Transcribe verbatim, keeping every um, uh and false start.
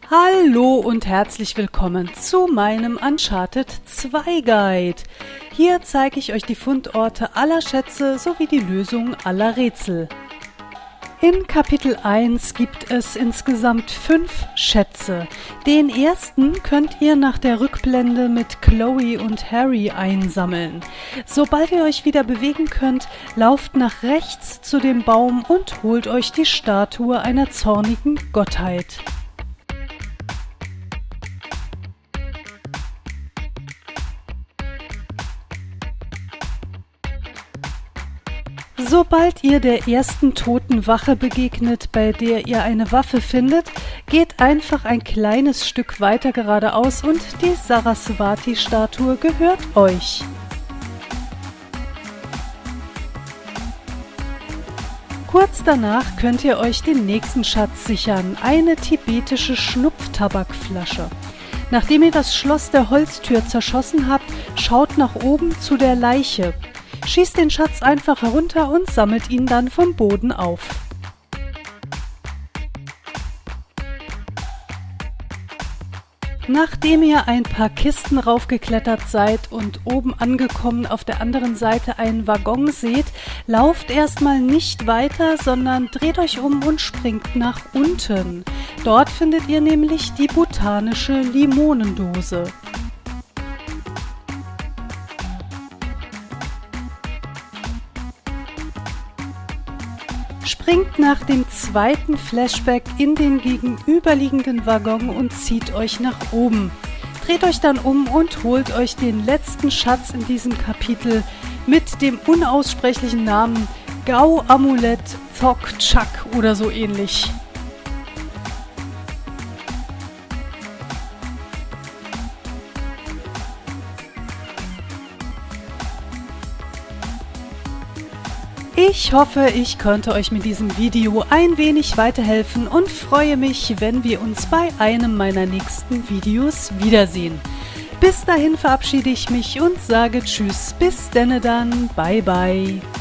Hallo und herzlich willkommen zu meinem Uncharted zwei Guide. Hier zeige ich euch die Fundorte aller Schätze sowie die Lösung aller Rätsel. In Kapitel eins gibt es insgesamt fünf Schätze. Den ersten könnt ihr nach der Rückblende mit Chloe und Harry einsammeln. Sobald ihr euch wieder bewegen könnt, lauft nach rechts zu dem Baum und holt euch die Statue einer zornigen Gottheit. Sobald ihr der ersten toten Wache begegnet, bei der ihr eine Waffe findet, geht einfach ein kleines Stück weiter geradeaus und die Saraswati-Statue gehört euch. Kurz danach könnt ihr euch den nächsten Schatz sichern, eine tibetische Schnupftabakflasche. Nachdem ihr das Schloss der Holztür zerschossen habt, schaut nach oben zu der Leiche. Schießt den Schatz einfach herunter und sammelt ihn dann vom Boden auf. Nachdem ihr ein paar Kisten raufgeklettert seid und oben angekommen auf der anderen Seite einen Waggon seht, lauft erstmal nicht weiter, sondern dreht euch um und springt nach unten. Dort findet ihr nämlich die botanische Limonendose. Springt nach dem zweiten Flashback in den gegenüberliegenden Waggon und zieht euch nach oben. Dreht euch dann um und holt euch den letzten Schatz in diesem Kapitel mit dem unaussprechlichen Namen Gau Amulet Thok Chak oder so ähnlich. Ich hoffe, ich konnte euch mit diesem Video ein wenig weiterhelfen und freue mich, wenn wir uns bei einem meiner nächsten Videos wiedersehen. Bis dahin verabschiede ich mich und sage Tschüss, bis denne dann, bye bye.